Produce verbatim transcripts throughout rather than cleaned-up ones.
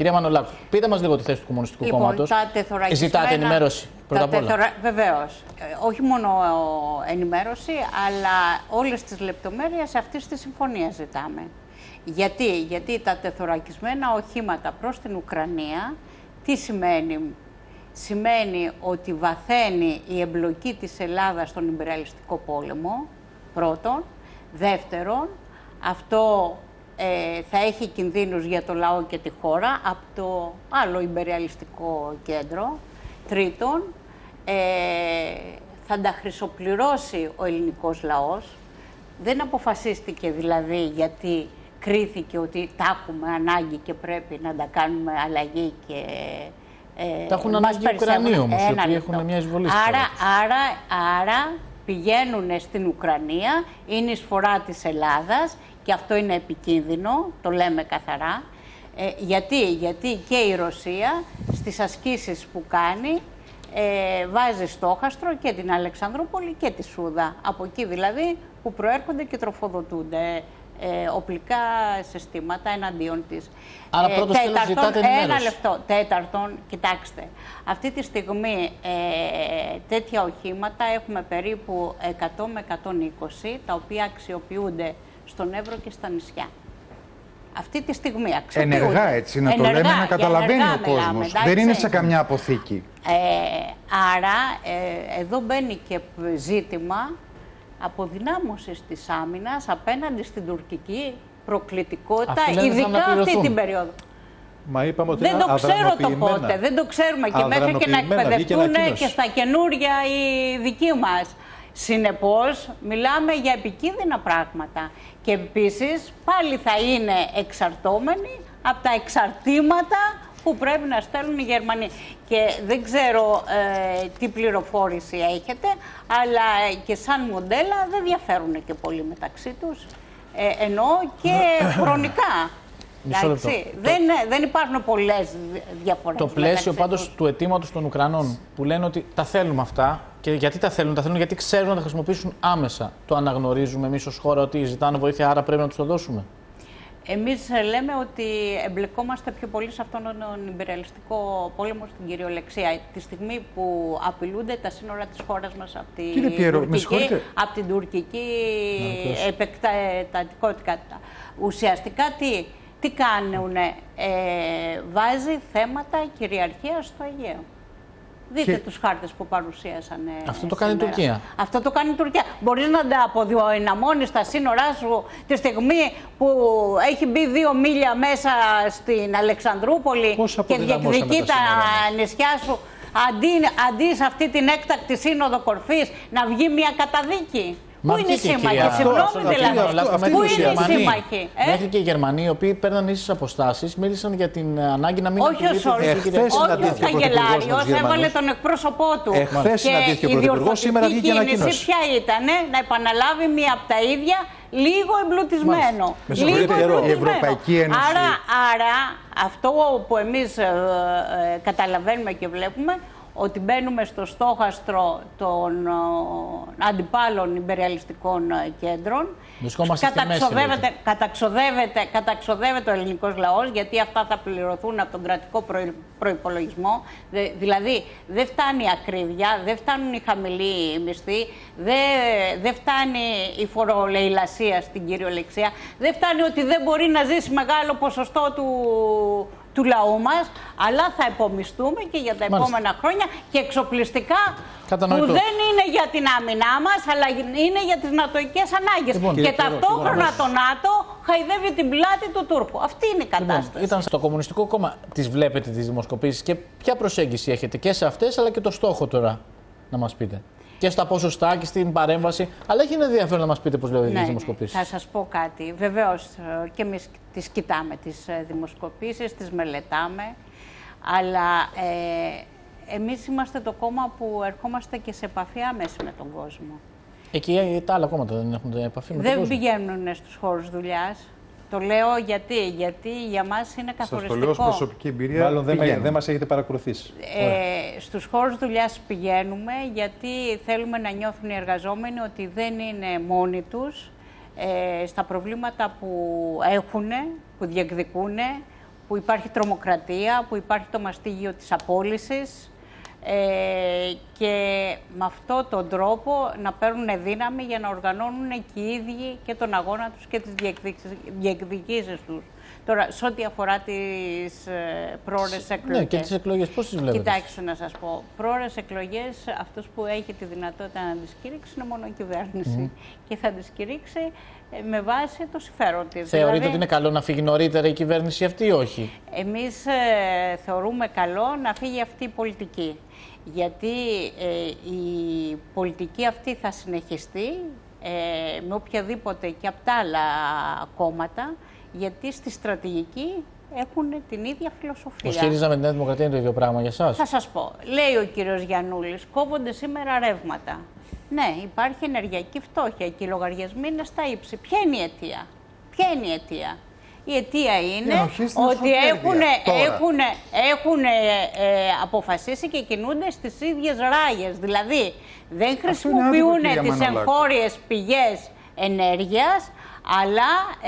Κυρία Μανολάκου, πείτε μας λίγο τη θέση του Κομμουνιστικού λοιπόν, Κόμματος. Ζητάτε ενημέρωση πρώτα απ' όλα? Τεθωρα... Βεβαίως. Όχι μόνο ενημέρωση, αλλά όλες τις λεπτομέρειες αυτής της συμφωνίας ζητάμε. Γιατί, Γιατί τα τεθωρακισμένα οχήματα προς την Ουκρανία, τι σημαίνει? Σημαίνει ότι βαθαίνει η εμπλοκή της Ελλάδας στον ιμπεριαλιστικό πόλεμο, πρώτον. Δεύτερον, αυτό ε, θα έχει κινδύνους για το λαό και τη χώρα από το άλλο ιμπεριαλιστικό κέντρο. Τρίτον, ε, θα τα χρυσοπληρώσει ο ελληνικός λαός. Δεν αποφασίστηκε δηλαδή γιατί κρίθηκε ότι τα έχουμε ανάγκη και πρέπει να τα κάνουμε αλλαγή και ε, τα έχουν ανάγκη οι Ουκρανοί όμως, οι οποίοι έχουν μια εισβολή. Άρα, άρα, άρα πηγαίνουν στην Ουκρανία, είναι εισφορά της Ελλάδας και αυτό είναι επικίνδυνο, το λέμε καθαρά. Ε, γιατί, γιατί και η Ρωσία στις ασκήσεις που κάνει ε, βάζει στόχαστρο και την Αλεξανδρούπολη και τη Σούδα. Από εκεί δηλαδή που προέρχονται και τροφοδοτούνται ε, οπλικά συστήματα εναντίον της. Άρα πρώτος ε, τέλος ζητάτε ενημέρωση. Ένα λεπτό. Τέταρτον, κοιτάξτε, αυτή τη στιγμή ε, τέτοια οχήματα έχουμε περίπου εκατό με εκατόν είκοσι, τα οποία αξιοποιούνται στον Εύρο και στα νησιά. Αυτή τη στιγμή αξιοποιούνται. Ενεργά, έτσι, να ενεργά, το λέμε, να καταλαβαίνει ο κόσμος. Δεν είναι σε καμιά αποθήκη. Ε, άρα, ε, εδώ μπαίνει και ζήτημα αποδυνάμωσης της άμυνας απέναντι στην τουρκική προκλητικότητα, ειδικά αυτή την περίοδο. Μα είπαμε ότι δεν το ξέρω το πότε, δεν το ξέρουμε και μέχρι και να εκπαιδευτούν και στα καινούρια οι δικοί μας. Συνεπώς, μιλάμε για επικίνδυνα πράγματα και επίσης πάλι θα είναι εξαρτώμενοι από τα εξαρτήματα που πρέπει να στέλνουν οι Γερμανοί. Και δεν ξέρω ε, τι πληροφόρηση έχετε, αλλά και σαν μοντέλα δεν διαφέρουν και πολύ μεταξύ τους, ε, εννοώ και χρονικά. Εντάξει, δεν, δεν υπάρχουν πολλές διαφορές. Το πλαίσιο πάντως του αιτήματος των Ουκρανών που λένε ότι τα θέλουμε αυτά, και γιατί τα θέλουν, τα θέλουν γιατί ξέρουν να τα χρησιμοποιήσουν άμεσα. Το αναγνωρίζουμε εμείς ως χώρα ότι ζητάνε βοήθεια, άρα πρέπει να τους το δώσουμε? Εμείς λέμε ότι εμπλεκόμαστε πιο πολύ σε αυτόν τον ιμπεριαλιστικό πόλεμο στην κυριολεξία. Τη στιγμή που απειλούνται τα σύνορα της χώρας μας από την Πιέρο, τουρκική, από την τουρκική επεκτατικότητα. Ουσιαστικά τι, τι κάνουν, ε, βάζει θέματα κυριαρχίας στο Αιγαίο. Δείτε και... τους χάρτες που παρουσίασαν. Αυτό το κάνει η Τουρκία. Αυτό το κάνει η Τουρκία. Μπορείς να τα αποδυναμώνεις στα σύνορά σου τη στιγμή που έχει μπει δύο μίλια μέσα στην Αλεξανδρούπολη και διεκδικεί τα νησιά σου, αντί, αντί σε αυτή την έκτακτη σύνοδο κορφής να βγει μια καταδίκη. Πού είναι οι σύμμαχοι, συγγνώμη δηλαδή. Πού είναι οι σύμμαχοι. Μέχρι και οι Γερμανοί, οι οποίοι παίρναν ίσες αποστάσεις, μίλησαν για την ανάγκη να μην απειλείται. Όχι ο Καγκελάριος, έβαλε τον εκπρόσωπό του. Εχθές συναντήθηκε ο Πρωθυπουργός, σήμερα βγήκε ανακοίνωση. Ποια ήταν, να επαναλάβει μία από τα ίδια, λίγο εμπλουτισμένο. Λίγο εμπλουτισμένο. Άρα, άρα, αυτό που εμείς ε, ε, καταλαβαίνουμε και βλέπουμε, ότι μπαίνουμε στο στόχαστρο των ε, αντιπάλων ιμπεριαλιστικών κέντρων. Καταξοδεύεται, καταξοδεύεται, καταξοδεύεται ο ελληνικός λαός, γιατί αυτά θα πληρωθούν από τον κρατικό προϋπολογισμό. Δε, δηλαδή, δεν φτάνει η ακρίβεια, δεν φτάνουν οι χαμηλοί μισθοί, δεν δε φτάνει η φορολεηλασία στην κυριολεξία, δεν φτάνει ότι δεν μπορεί να ζήσει μεγάλο ποσοστό του, του λαού μας, αλλά θα επομιστούμε και για τα Μάλιστα. επόμενα χρόνια και εξοπλιστικά Κατανοητό. Που δεν είναι για την άμυνά μας, αλλά είναι για τις νατοικές ανάγκες. Λοιπόν, και ταυτόχρονα το ΝΑΤΟ χαϊδεύει την πλάτη του Τούρκου. Αυτή είναι η κατάσταση. Λοιπόν, ήταν στο Κομμουνιστικό Κόμμα, τις βλέπετε τις δημοσκοπήσεις και ποια προσέγγιση έχετε και σε αυτές, αλλά και το στόχο τώρα να μας πείτε? Και στα ποσοστά και στην παρέμβαση. Αλλά έχει ένα ενδιαφέρον να μας πείτε πώς βλέπετε ναι, τις δημοσκοπήσεις. Θα σας πω κάτι. Βεβαίως και εμείς τις κοιτάμε τις δημοσκοπήσεις, τις μελετάμε. Αλλά ε, εμείς είμαστε το κόμμα που ερχόμαστε και σε επαφή άμεση με τον κόσμο. Εκεί τα άλλα κόμματα δεν έχουν επαφή με δεν τον κόσμο? Δεν πηγαίνουν στους χώρους δουλειάς. Το λέω γιατί, γιατί για μας είναι καθοριστικό. Σας το λέω ως προσωπική εμπειρία. Μάλλον δεν, δεν μας έχετε παρακολουθήσει. Ε, στους χώρους δουλειάς πηγαίνουμε γιατί θέλουμε να νιώθουν οι εργαζόμενοι ότι δεν είναι μόνοι τους ε, στα προβλήματα που έχουν, που διεκδικούν, που υπάρχει τρομοκρατία, που υπάρχει το μαστίγιο της απόλυσης, Ε, και με αυτόν τον τρόπο να παίρνουν δύναμη για να οργανώνουν και οι ίδιοι και τον αγώνα τους και τις διεκδικήσεις τους. Τώρα, σε ό,τι αφορά τις ε, πρόορες εκλογές. Ναι, και τις εκλογές, πώς τις βλέπετε? Κοιτάξτε να σας πω. Πρόορες εκλογές, αυτός που έχει τη δυνατότητα να τις κηρύξει είναι μόνο η κυβέρνηση. Mm. Και θα τις κηρύξει ε, με βάση το συμφέρον της. Θεωρείτε δηλαδή, ότι είναι καλό να φύγει νωρίτερα η κυβέρνηση αυτή ή όχι? Εμείς ε, θεωρούμε καλό να φύγει αυτή η πολιτική. Γιατί ε, η πολιτική αυτή θα συνεχιστεί ε, με οποιαδήποτε και από τα άλλα κόμματα, γιατί στη στρατηγική έχουν την ίδια φιλοσοφία. Ο ΣΥΡΙΖΑ με τη Νέα Δημοκρατία είναι το ίδιο πράγμα για εσάς? Θα σας πω. Λέει ο κύριος Γιαννούλης, κόβονται σήμερα ρεύματα. Ναι, υπάρχει ενεργειακή φτώχεια και οι λογαριασμοί είναι στα ύψη. Ποια είναι η αιτία? Ποια είναι η αιτία? Η αιτία είναι ότι έχουν, έχουν, έχουν ε, αποφασίσει και κινούνται στις ίδιες ράγες. Δηλαδή, δεν χρησιμοποιούν τις εγχώριες πηγές ενέργειας, αλλά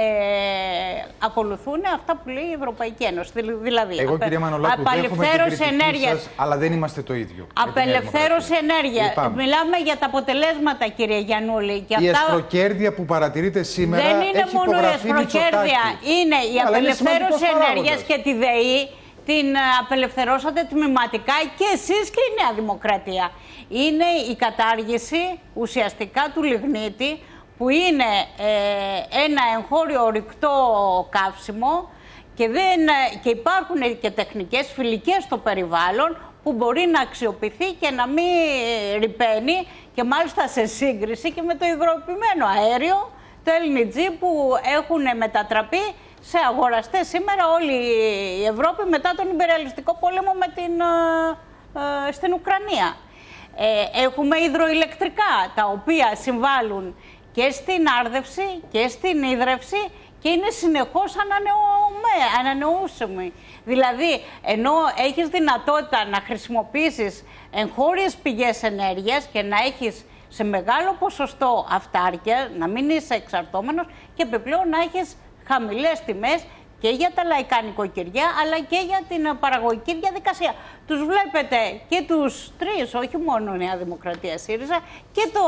ε, ακολουθούν αυτά που λέει η Ευρωπαϊκή Ένωση. Δηλαδή, εγώ, κυρία Μανολάκου, απελευθέρωση ενέργειας. Αλλά δεν είμαστε το ίδιο. Απελευθέρωση ενέργειας. Μιλάμε για τα αποτελέσματα, κύριε Γιαννούλη. Και η αυτά... εσχροκέρδεια που παρατηρείτε σήμερα δεν είναι έχει μόνο η εσχροκέρδεια. Είναι η αλλά απελευθέρωση είναι ενέργειας και τη ΔΕΗ. Την απελευθερώσατε τμηματικά και εσείς και η Νέα Δημοκρατία. Είναι η κατάργηση ουσιαστικά του λιγνίτη, που είναι ε, ένα εγχώριο ορυκτό καύσιμο και, δεν, και υπάρχουν και τεχνικές φιλικές στο περιβάλλον που μπορεί να αξιοποιηθεί και να μην ρυπαίνει, και μάλιστα σε σύγκριση και με το υγροποιημένο αέριο, το ελ εν τζι, που έχουν μετατραπεί σε αγοραστές σήμερα όλη η Ευρώπη μετά τον υπεριαλιστικό πόλεμο με την, ε, ε, στην Ουκρανία. Ε, έχουμε υδροηλεκτρικά, τα οποία συμβάλλουν και στην άρδευση και στην ίδρυυση και είναι συνεχώς ανανεώσιμοι. Δηλαδή, ενώ έχεις δυνατότητα να χρησιμοποιήσεις εγχώριες πηγές ενέργειας και να έχεις σε μεγάλο ποσοστό αυτάρκεια, να μην είσαι εξαρτώμενος και επιπλέον να έχεις χαμηλές τιμές και για τα λαϊκά νοικοκυριά, αλλά και για την παραγωγική διαδικασία. Τους βλέπετε και τους τρεις, όχι μόνο Νέα Δημοκρατία, ΣΥΡΙΖΑ και το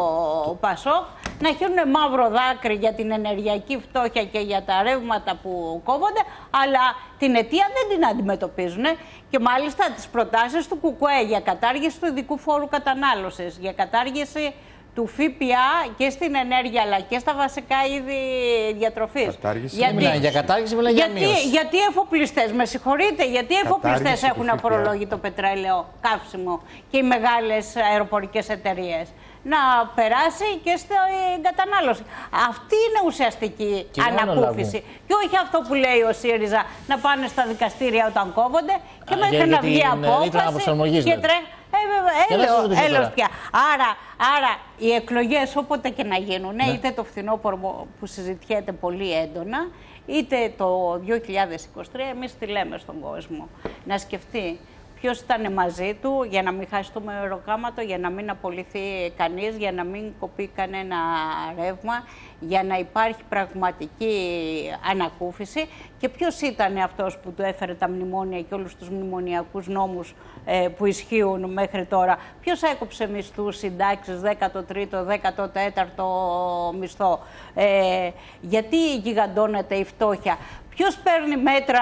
ΠΑΣΟΚ, να χύνουν μαύρο δάκρυ για την ενεργειακή φτώχεια και για τα ρεύματα που κόβονται, αλλά την αιτία δεν την αντιμετωπίζουν. Και μάλιστα τις προτάσεις του ΚΚΕ για κατάργηση του ειδικού φόρου κατανάλωσης, για κατάργηση του ΦΠΑ και στην ενέργεια αλλά και στα βασικά είδη διατροφής. Κατάργηση. Γιατί, μιλάει για κατάργηση, μιλάει για μείωση. Γιατί οι εφοπλιστές, με συγχωρείτε, γιατί οι εφοπλιστές έχουν αφορολόγητο πετρέλαιο, καύσιμο και οι μεγάλες αεροπορικές εταιρείες? Να περάσει και στην κατανάλωση. Αυτή είναι ουσιαστική και ανακούφιση. Και όχι αυτό που λέει ο ΣΥΡΙΖΑ, να πάνε στα δικαστήρια όταν κόβονται και Α, μέχρι να βγει απόφαση και τρέχει. Ε, βέβαια, έλεος πια. Άρα, άρα, οι εκλογές όποτε και να γίνουν, ναι, είτε το φθινόπωρο που συζητιέται πολύ έντονα, είτε το δύο χιλιάδες είκοσι τρία, εμείς τι λέμε στον κόσμο? Να σκεφτεί ποιος ήταν μαζί του για να μην χάσει το μεροκάματο, για να μην απολυθεί κανείς, για να μην κοπεί κανένα ρεύμα, για να υπάρχει πραγματική ανακούφιση. Και ποιος ήταν αυτός που του έφερε τα μνημόνια και όλους τους μνημονιακούς νόμους ε, που ισχύουν μέχρι τώρα? Ποιος έκοψε μισθούς, συντάξεις, δέκατο τρίτο, δέκατο τέταρτο μισθό? Ε, γιατί γιγαντώνεται η φτώχεια? Ποιος παίρνει μέτρα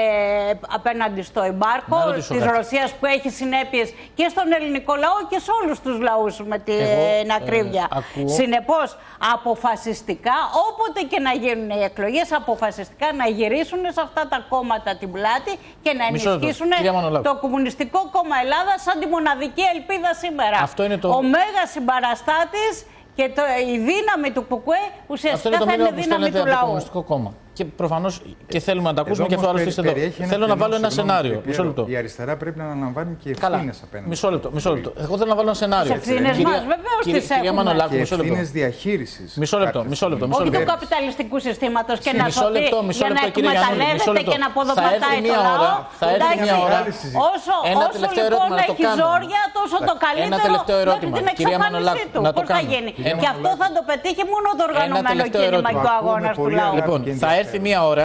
ε, απέναντι στο εμπάρκο της Ρωσίας που έχει συνέπειες και στον ελληνικό λαό και σε όλους τους λαούς με την Εγώ, ακρίβεια. Ε, Συνεπώς, αποφασιστικά, όποτε και να γίνουν οι εκλογές, αποφασιστικά να γυρίσουν σε αυτά τα κόμματα την πλάτη και να ενισχύσουν το Κομμουνιστικό Κόμμα Ελλάδας σαν τη μοναδική ελπίδα σήμερα. Αυτό είναι το... Ο μέγας συμπαραστάτης και το, η δύναμη του ΚΚΕ ουσιαστικά θα είναι δύναμη του λαού. Κόμμα. Και προφανώς και θέλουμε να τα ακούσουμε και αυτό άλλο είστε εδώ. Θέλω να βάλω ένα σενάριο. Μισό λεπτό. Η αριστερά πρέπει να αναλαμβάνει και ευθύνες απέναντι. Μισό λεπτό. Μισό λεπτό. Εγώ θέλω να βάλω ένα σενάριο. Τις ευθύνες μας βεβαίως τις έχουμε. Και ευθύνες διαχείρισης. Μισό λεπτό. Μισό λεπτό. Όχι του καπιταλιστικού συστήματος και να σωθεί για να εκμεταλλεύεται και να αποδοπατάει το λαό. Θα έρθει μια ώρα. Όσο λοιπόν έχει ζόρια, τόσο το καλύτερο μέχρι την εξαφάνισή του. Πώς θα γίνει? Και αυτό θα το πετύχει μόνο το οργανωμένο κίνημα και ο αγώνας του λαού. Λοιπόν, θα έρθει μια ώρα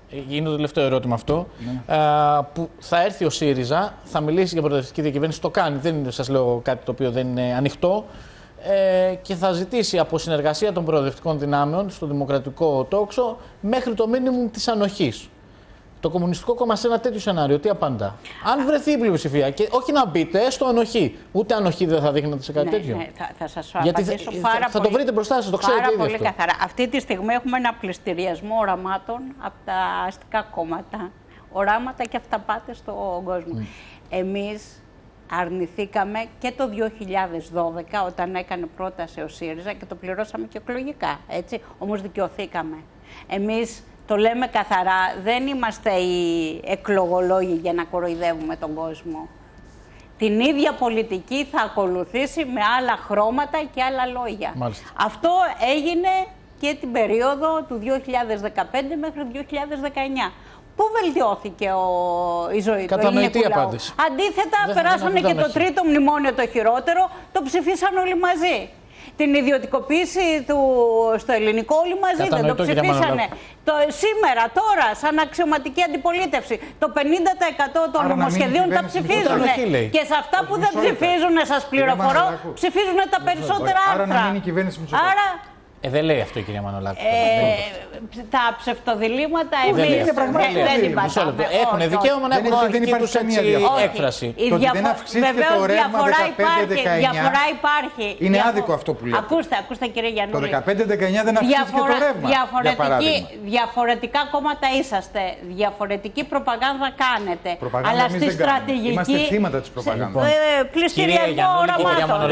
είναι το τελευταίο ερώτημα αυτό, ναι. α, που θα έρθει ο ΣΥΡΙΖΑ, θα μιλήσει για προοδευτική διακυβέρνηση, το κάνει, δεν σας λέω κάτι το οποίο δεν είναι ανοιχτό, ε, και θα ζητήσει από συνεργασία των προοδευτικών δυνάμεων στο δημοκρατικό τόξο μέχρι το μίνιμουμ της ανοχής. Το Κομμουνιστικό Κόμμα σε ένα τέτοιο σενάριο τι απαντά? Αν βρεθεί η πλειοψηφία, και όχι να μπείτε, έστω ανοχή. Ούτε ανοχή δεν θα δείχνετε σε κάτι ναι, τέτοιο. Ναι, θα, θα σας Γιατί απαντήσω θα, πάρα θα, θα πολύ, το βρείτε μπροστά σας, το ξέρετε πάρα ήδη πολύ αυτό. καθαρά. Αυτή τη στιγμή έχουμε ένα πληστηριασμό οραμάτων από τα αστικά κόμματα. Οράματα και αυταπάτες στον κόσμο. Mm. Εμείς αρνηθήκαμε και το δύο χιλιάδες δώδεκα όταν έκανε πρόταση ο ΣΥΡΙΖΑ και το πληρώσαμε και εκλογικά. Έτσι. Όμως δικαιωθήκαμε. Εμείς το λέμε καθαρά, δεν είμαστε οι εκλογολόγοι για να κοροϊδεύουμε τον κόσμο. Την ίδια πολιτική θα ακολουθήσει με άλλα χρώματα και άλλα λόγια. Μάλιστα. Αυτό έγινε και την περίοδο του δύο χιλιάδες δεκαπέντε μέχρι το δύο χιλιάδες δεκαεννιά. Πού βελτιώθηκε ο, η ζωή του ελληνικού λαού? Απάντηση. Αντίθετα, δεν περάσανε και το τρίτο μνημόνιο το χειρότερο, το ψηφίσαν όλοι μαζί. Την ιδιωτικοποίηση του στο ελληνικό όλοι μαζί δεν το ψηφίσανε. Το, σήμερα, τώρα, σαν αξιωματική αντιπολίτευση, το πενήντα τοις εκατό των άρα νομοσχεδίων τα ψηφίζουν. Και σε αυτά που δεν ψηφίζουν, σας πληροφορώ, ψηφίζουν τα περισσότερα άρθρα. Άρα να μείνει η κυβέρνηση Μητσοτάκη. Ε, δεν λέει αυτό η κυρία Μανολάκη. Ε, τα ψευτοδιλήμματα εμείς δεν υπάρχουν. Έχουν δικαίωμα να έχουν αρχική τους έκφραση. Το ότι δεν αυξήθηκε το ρεύμα δεκαπέντε δεκαεννιά. Διαφορά υπάρχει. Είναι άδικο αυτό που λέτε. Ακούστε, ακούστε κύριε Γιαννούλη. Το δεκαπέντε δεκαεννιά δεν αυξήθηκε το ρεύμα. Διαφορετικά κόμματα είσαστε. Διαφορετική προπαγάνδα κάνετε. Αλλά στη στρατηγική. Είμαστε θύματα της προπαγάνδας. Πληστηριασμό οραμάτων.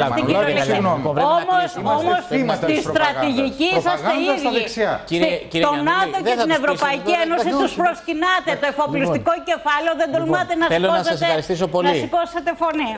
Όμως στη στρατηγική είσαστε ίδιοι. Το ΝΑΤΟ και την Ευρωπαϊκή Ένωση τους προσκυνάτε. Το εφοπλιστικό κεφάλαιο δεν τολμάτε να σηκώσετε φωνή.